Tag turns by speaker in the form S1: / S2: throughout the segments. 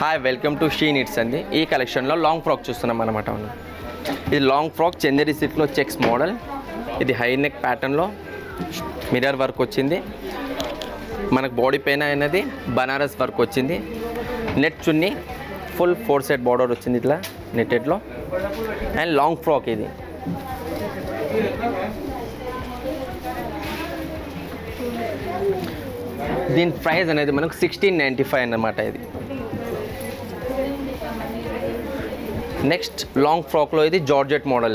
S1: Hi welcome to she needs అండి. ఈ కలెక్షన్లో లాంగ్ ఫ్రాక్ చూస్తున్నాం అనమాట. ఇది లాంగ్ ఫ్రాక్ చందేరి సిల్క్లో చెక్స్ మోడల్. ఇది హై నెక్ ప్యాటర్న్లో మిర్రర్ వర్క్ వచ్చింది. మనకు బాడీ పైన అనేది బనారస్ వర్క్ వచ్చింది. Net chunni full 4 set border వచ్చింది ఇట్లా నెట్టెడ్లో. అండ్ లాంగ్ ఫ్రాక్ ఇది. దీని ప్రైస్ అనేది మనకు 1695 అన్నమాట. ఇది నెక్స్ట్ లాంగ్ ఫ్రాక్లో ఇది జార్జెట్ మోడల్.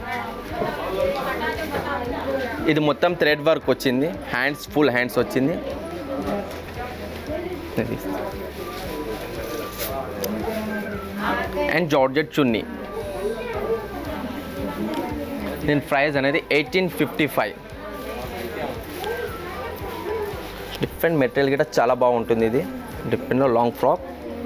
S1: ఇది మొత్తం థ్రెడ్ వర్క్ వచ్చింది. హ్యాండ్స్ ఫుల్ హ్యాండ్స్ వచ్చింది. And georgette chunni. దీని ప్రైస్ అనేది 1855. డిఫరెంట్ మెటీరియల్ కూడా చాలా బాగుంటుంది. ఇది డిఫరెంట్లో లాంగ్ ఫ్రాక్.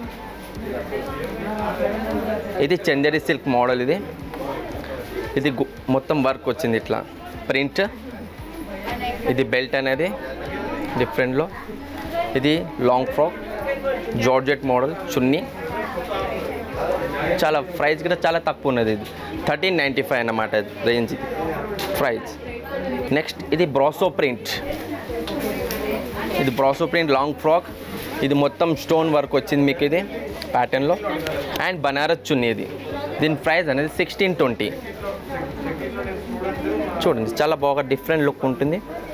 S1: ఇది చందేరి సిల్క్ మోడల్. ఇది మొత్తం వర్క్ వచ్చింది ఇట్లా ప్రింట్. ఇది బెల్ట్ అనేది డిఫరెంట్లో. ఇది long frock georgette model chunni. చాలా ప్రైస్ కూడా చాలా తక్కువ ఉన్నది. ఇది 1395 అన్నమాట రేంజ్ ప్రైస్. నెక్స్ట్ ఇది బ్రాసో ప్రింట్. ఇది బ్రాసో ప్రింట్ లాంగ్ ఫ్రాక్. ఇది మొత్తం స్టోన్ వర్క్ వచ్చింది మీకు ఇది ప్యాటర్న్లో. అండ్ బనారస్ చున్నీ. ఇది దీని ప్రైస్ అనేది 1620. చూడండి చాలా బాగా డిఫరెంట్ లుక్ ఉంటుంది.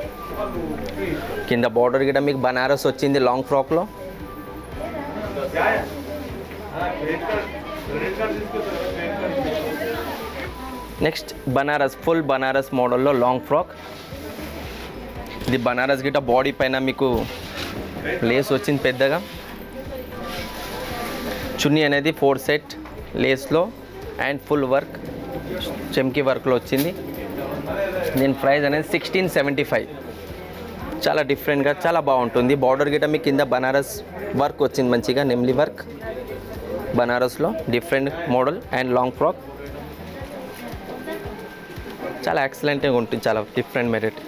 S1: కింద బార్డర్ కూడా మీకు బనారస్ వచ్చింది లాంగ్ ఫ్రాక్లో. నెక్స్ట్ బనారస్ ఫుల్ బనారస్ మోడల్లో లాంగ్ ఫ్రాక్. ఇది బనారస్ గిట్ట బాడీ పైన మీకు లేస్ వచ్చింది పెద్దగా. చున్నీ అనేది 4 సెట్ లేస్లో అండ్ ఫుల్ వర్క్ చెమ్కీ వర్క్లో వచ్చింది. దీని ప్రైస్ అనేది 1675. చాలా డిఫరెంట్గా చాలా బాగుంటుంది. బార్డర్ గిట్ట మీకు కింద బనారస్ వర్క్ వచ్చింది మంచిగా నెమ్లీ వర్క్ బనారస్లో. Different model and long frock. చాలా ఎక్సలెంట్గా ఉంటుంది. చాలా డిఫరెంట్ మెటీరియల్.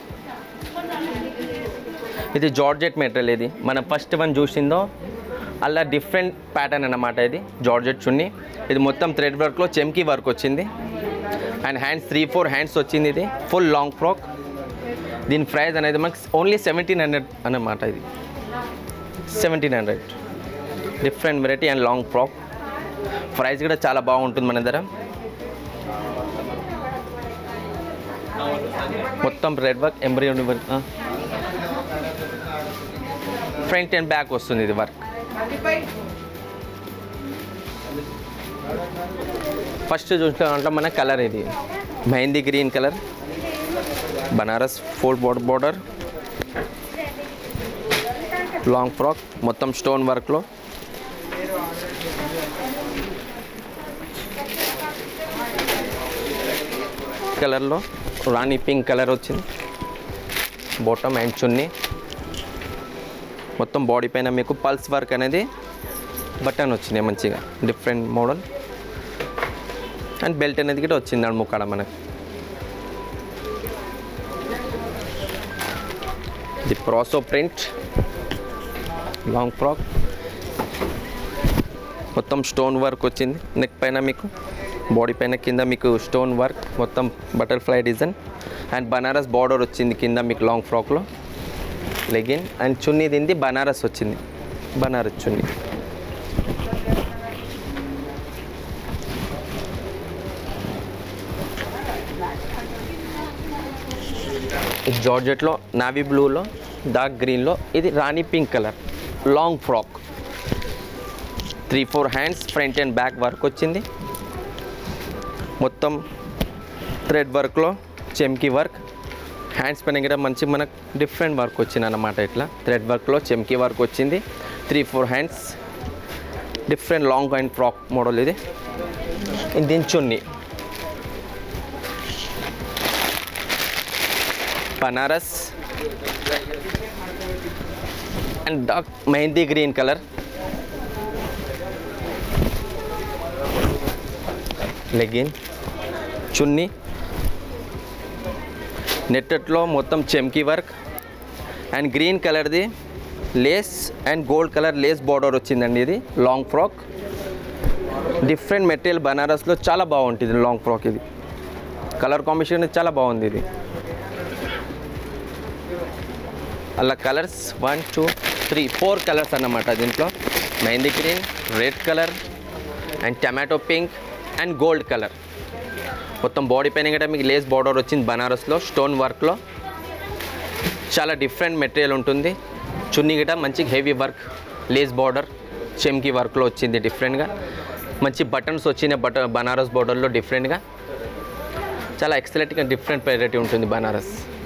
S1: ఇది జార్జెట్ మెటీరియల్. ఇది మనం ఫస్ట్ వన్ చూసిందో అలా డిఫరెంట్ ప్యాటర్న్ అన్నమాట. ఇది జార్జెట్ చున్నీ. ఇది మొత్తం థ్రెడ్ వర్క్లో చెమ్కీ వర్క్ వచ్చింది. అండ్ హ్యాండ్స్ 3-4 హ్యాండ్స్ వచ్చింది. ఇది ఫుల్ లాంగ్ ఫ్రాక్. దీని ప్రైస్ అనేది మనకి ఓన్లీ 1700 అన్నమాట. ఇది 1700. Different variety and long frock. Price కూడా చాలా బాగుంటుంది మన దగ్గర. మొత్తం red work embroidery work. Front and back వస్తుంది ఇది వర్క్. ఫస్ట్ చూసినట్టు మన కలర్ ఇది mehndi green colour Banaras 4 border long frock మొత్తం స్టోన్ వర్క్లో. కలర్లో రాణి పింక్ కలర్ వచ్చింది. బాటమ్ అండ్ చున్నీ. మొత్తం బాడీ పైన మీకు పల్స్ వర్క్ అనేది బటన్ వచ్చినాయి మంచిగా డిఫరెంట్ మోడల్. అండ్ బెల్ట్ అనేది కూడా వచ్చింది అండి ముక్కడ మనకు. ఇది బ్రాసో ప్రింట్ లాంగ్ ఫ్రాక్. మొత్తం స్టోన్ వర్క్ వచ్చింది నెక్ పైన మీకు. బాడీ పైన కింద మీకు స్టోన్ వర్క్ మొత్తం butterfly design. And Banaras border వచ్చింది కింద మీకు లాంగ్ ఫ్రాక్లో. లెగిన్ అండ్ చున్నీ దీనిది బనారస్ వచ్చింది. బనారస్ చున్నీ. ఇది జార్జెట్లో నావీ బ్లూలో డార్క్ గ్రీన్లో. ఇది రాణి pink colour long frock. 3-4 hands front and back work వచ్చింది. మొత్తం థ్రెడ్ వర్క్లో చెమ్కీ వర్క్. హ్యాండ్స్ పైన కూడా మంచి మనకు డిఫరెంట్ వర్క్ వచ్చింది అన్నమాట. ఇట్లా థ్రెడ్ వర్క్లో చెమ్కీ వర్క్ వచ్చింది. 3-4 hands different long and frock model. ఇది దీని chunni Banaras and dark mehndi green colour. Legging chunni నెట్టెట్లో మొత్తం చెమ్కీ వర్క్ అండ్ గ్రీన్ కలర్ది lace and gold colour lace border వచ్చిందండి. ఇది లాంగ్ ఫ్రాక్ డిఫరెంట్ మెటీరియల్ బనారస్లో చాలా బాగుంటుంది లాంగ్ ఫ్రాక్. ఇది కలర్ కాంబినేషన్ చాలా బాగుంది. ఇది అలా కలర్స్ 1 2 3 4 కలర్స్ అన్నమాట దీంట్లో. Mehndi green, red colour and tomato pink and gold colour. మొత్తం బాడీ పైన కూడా మీకు లేస్ బార్డర్ వచ్చింది బనారస్లో స్టోన్ వర్క్లో. చాలా డిఫరెంట్ మెటీరియల్ ఉంటుంది. చున్నీ గిట మంచి హెవీ వర్క్ లేస్ బార్డర్ చెమ్కి వర్క్లో వచ్చింది డిఫరెంట్గా. మంచి బటన్స్ వచ్చిన బనారస్ బార్డర్లో డిఫరెంట్గా. చాలా ఎక్సలెంట్గా డిఫరెంట్ వెరైటీ ఉంటుంది బనారస్.